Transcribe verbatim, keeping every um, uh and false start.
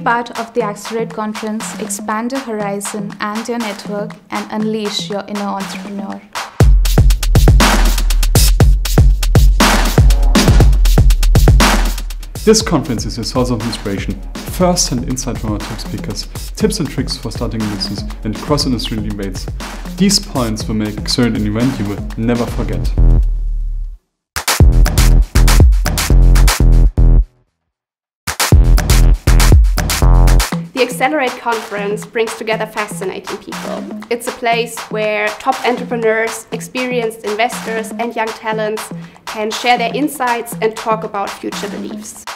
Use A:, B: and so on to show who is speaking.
A: part of the Accelerate conference, expand your horizon and your network, and unleash your inner entrepreneur.
B: This conference is a source of inspiration, first-hand insight from our top speakers, tips and tricks for starting a business, and cross-industry debates. These points will make Accelerate an event you will never forget.
C: The Accelerate conference brings together fascinating people. It's a place where top entrepreneurs, experienced investors and young talents can share their insights and talk about future beliefs.